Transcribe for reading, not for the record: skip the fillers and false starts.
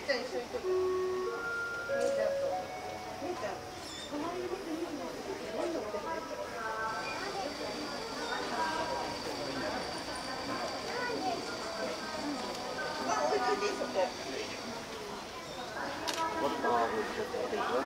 ちゃん一緒に撮る。みーちゃんと。みーちゃん。隣に見てみるの。どんどんってね。あ、置いといていいそこ。